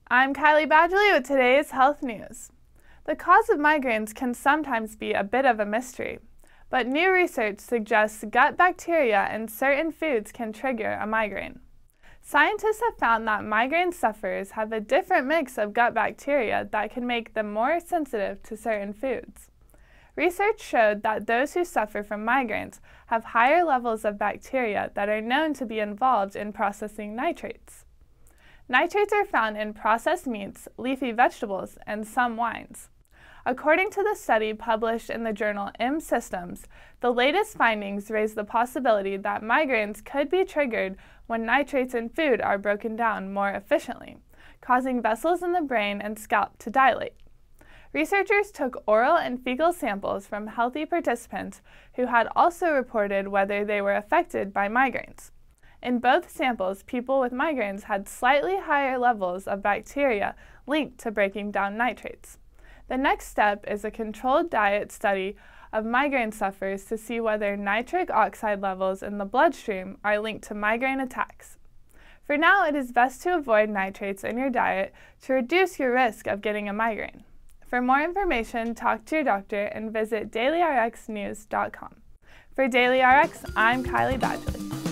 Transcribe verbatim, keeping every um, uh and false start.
I'm Kylie Badgley with today's health news. The cause of migraines can sometimes be a bit of a mystery, but new research suggests gut bacteria in certain foods can trigger a migraine. Scientists have found that migraine sufferers have a different mix of gut bacteria that can make them more sensitive to certain foods. Research showed that those who suffer from migraines have higher levels of bacteria that are known to be involved in processing nitrates. Nitrates are found in processed meats, leafy vegetables, and some wines. According to the study published in the journal M Systems, the latest findings raise the possibility that migraines could be triggered when nitrates in food are broken down more efficiently, causing vessels in the brain and scalp to dilate. Researchers took oral and fecal samples from healthy participants who had also reported whether they were affected by migraines. In both samples, people with migraines had slightly higher levels of bacteria linked to breaking down nitrates. The next step is a controlled diet study of migraine sufferers to see whether nitric oxide levels in the bloodstream are linked to migraine attacks. For now, it is best to avoid nitrates in your diet to reduce your risk of getting a migraine. For more information, talk to your doctor and visit daily R X news dot com. For DailyRx, I'm Kylie Badgley.